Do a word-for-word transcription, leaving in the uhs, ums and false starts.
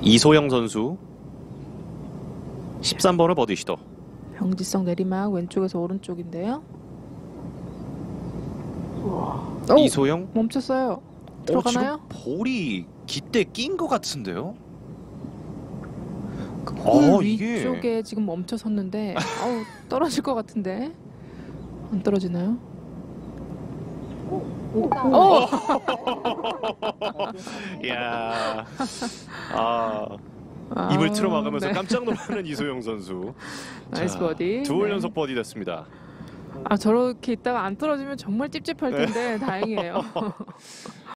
이소영 선수 십삼 번을 버디 시도. 병지성 내리막 왼쪽에서 오른쪽인데요. 오, 이소영 멈췄어요. 어, 들어가나요? 지금 볼이 깃대 낀 것 같은데요? 홀 어, 이게 위쪽에 지금 멈춰 섰는데 아우 떨어질 것 같은데 안 떨어지나요? 오! 야, 아, 아, 입을 틀어 막으면서 네. 깜짝 놀라는 이소영 선수. 나이스 버디. 두 홀 네. 연속 버디 됐습니다. 아 저렇게 있다가 안 떨어지면 정말 찝찝할 텐데 다행이에요.